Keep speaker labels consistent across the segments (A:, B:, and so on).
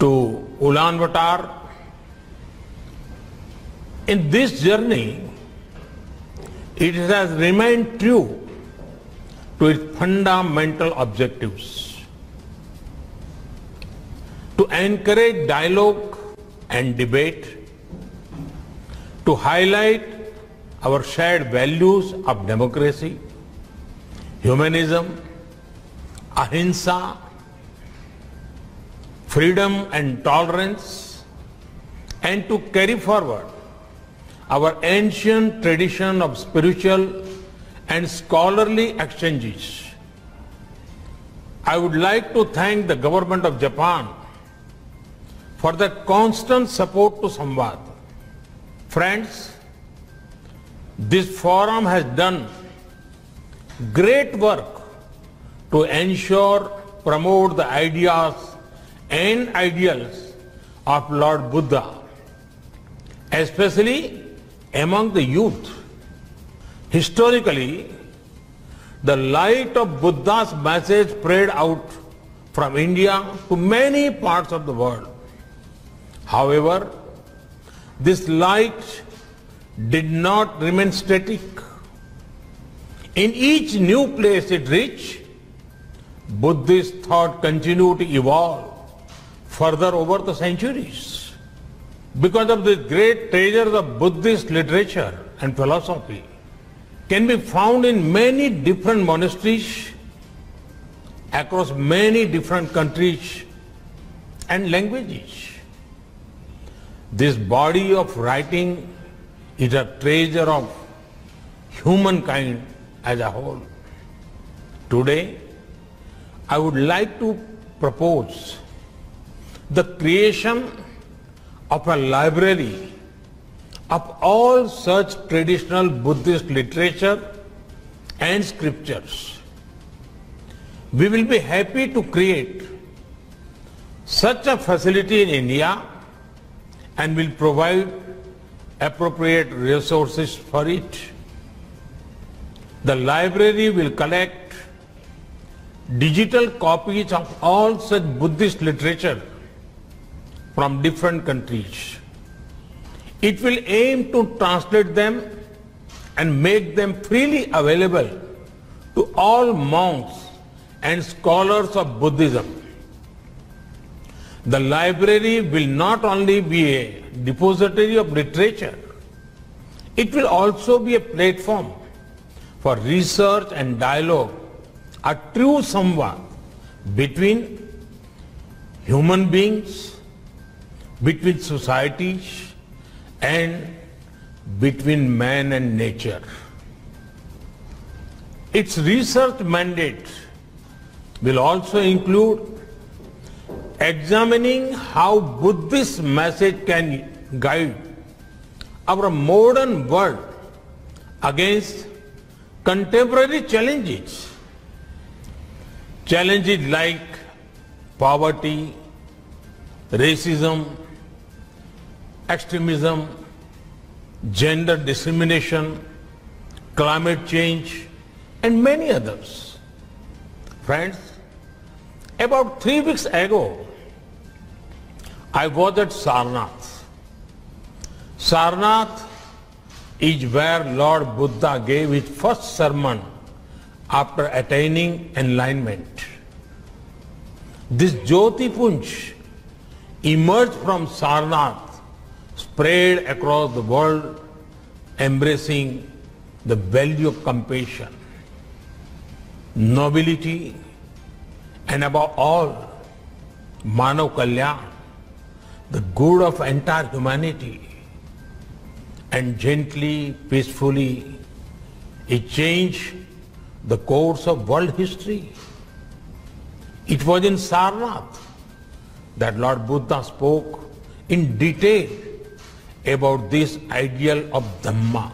A: to Ulaanbaatar. In this journey, it has remained true to its fundamental objectives: to encourage dialogue and debate, to highlight our shared values of democracy, humanism, ahimsa, freedom and tolerance, and to carry forward our ancient tradition of spiritual and scholarly exchanges. I would like to thank the government of Japan for the constant support to Samvad. Friends, this forum has done great work to ensure, promote the ideas and ideals of Lord Buddha, especially among the youth. Historically, the light of Buddha's message spread out from India to many parts of the world. However, this light did not remain static. In each new place it reached, Buddhist thought continued to evolve further over the centuries. Because of the great treasures of Buddhist literature and philosophy can be found in many different monasteries across many different countries and languages. This body of writing is a treasure of humankind as a whole. Today, I would like to propose the creation of a library of all such traditional Buddhist literature and scriptures. We will be happy to create such a facility in India and will provide appropriate resources for it. The library will collect digital copies of all such Buddhist literature from different countries. It will aim to translate them and make them freely available to all monks and scholars of Buddhism. The library will not only be a depository of literature, it will also be a platform for research and dialogue, a true samvad between human beings, between societies, and between man and nature. Its research mandate will also include examining how Buddhist message can guide our modern world against contemporary challenges. Challenges like poverty, racism, extremism, gender discrimination, climate change, and many others. Friends, about 3 weeks ago, I was at Sarnath. Sarnath is where Lord Buddha gave his first sermon after attaining enlightenment. This Jyotipunj emerged from Sarnath, spread across the world, embracing the value of compassion, nobility, and above all, Manav Kalyan, the good of entire humanity. And gently, peacefully, it changed the course of world history. It was in Sarnath that Lord Buddha spoke in detail about this ideal of Dhamma.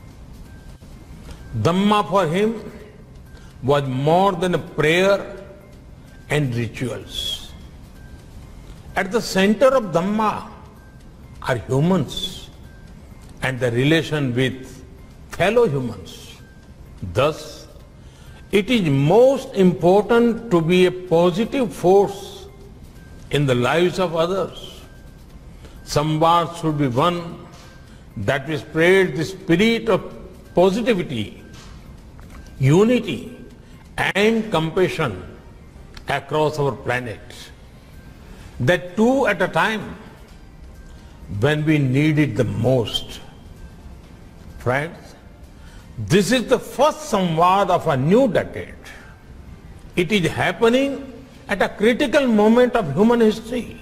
A: Dhamma for him was more than a prayer and rituals. At the center of Dhamma are humans and the relation with fellow humans. Thus, it is most important to be a positive force in the lives of others. Samvad should be one that will spread the spirit of positivity, unity, and compassion across our planet. That too at a time when we need it the most. Friends, this is the first Samvad of a new decade. It is happening at a critical moment of human history.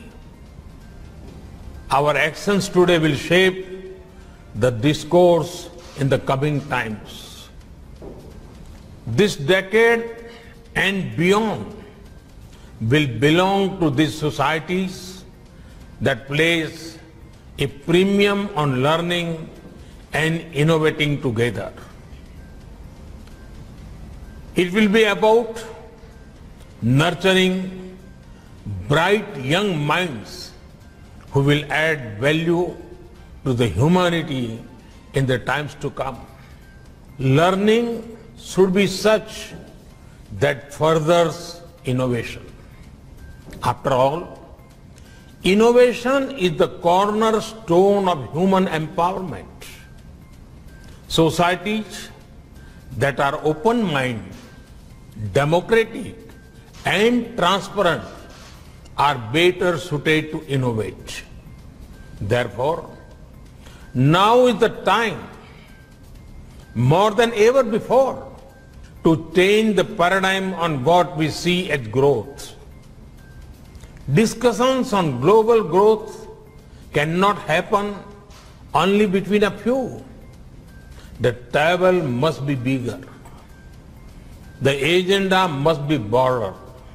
A: Our actions today will shape the discourse in the coming times. This decade and beyond will belong to these societies that place a premium on learning and innovating together. It will be about nurturing bright young minds who will add value to the humanity in the times to come. Learning should be such that furthers innovation. After all, innovation is the cornerstone of human empowerment. Societies that are open-minded, democratic, and transparent are better suited to innovate. Therefore, now is the time, more than ever before, to change the paradigm on what we see as growth. Discussions on global growth cannot happen only between a few. The table must be bigger. The agenda must be broader.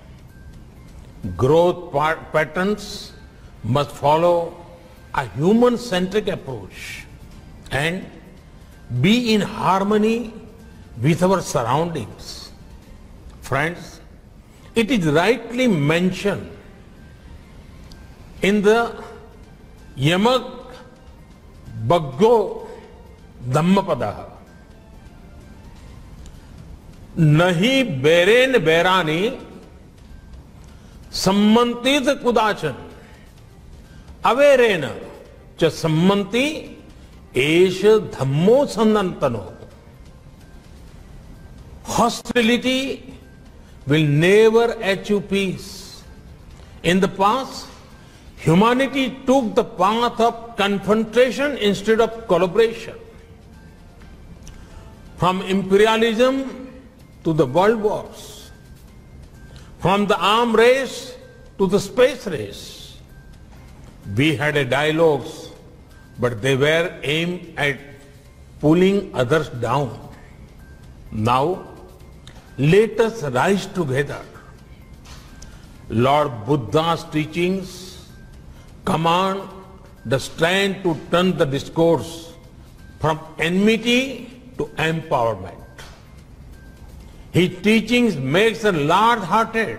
A: Growth patterns must follow a human-centric approach and be in harmony with our surroundings. Friends, it is rightly mentioned in the Yamak Baggo Dhammapada, Nahi Beren Berani Sammantit Kudachan Averena Cha Sammanti Esha Dhammo Sandantano. Hostility will never achieve peace. In the past, humanity took the path of confrontation instead of collaboration. From imperialism to the world wars, from the arms race to the space race, we had a dialogues, but they were aimed at pulling others down. Now, let us rise together. Lord Buddha's teachings command the strength to turn the discourse from enmity to empowerment. His teachings makes us large-hearted.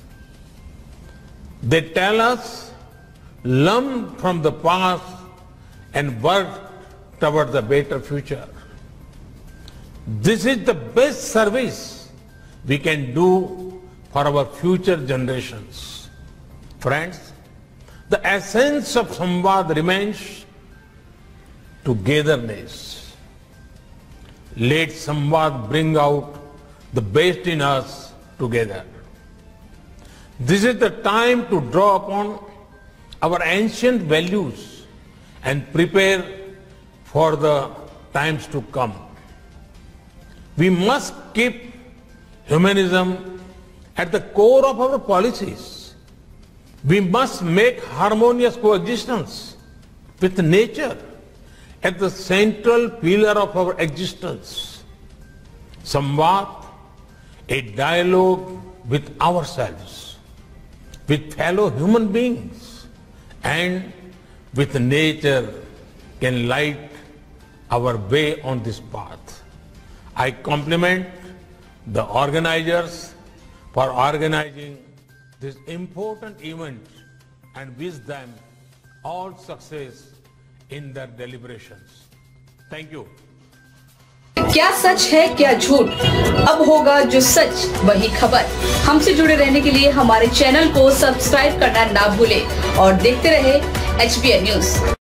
A: They tell us, learn from the past and work towards a better future. This is the best service we can do for our future generations. Friends, the essence of Samvad remains togetherness. Let Samvad bring out the best in us together. This is the time to draw upon our ancient values and prepare for the times to come. We must keep humanism at the core of our policies. We must make harmonious coexistence with nature at the central pillar of our existence. Samvad, a dialogue with ourselves, with fellow human beings, and with nature can light our way on this path. I compliment the organizers for organizing this important event and wish them all success in their deliberations. Thank you.
B: क्या सच है क्या झूठ, अब होगा जो सच वही खबर। हमसे जुड़े रहने के लिए हमारे चैनल को सब्सक्राइब करना ना भूलें और देखते रहे HBN न्यूज।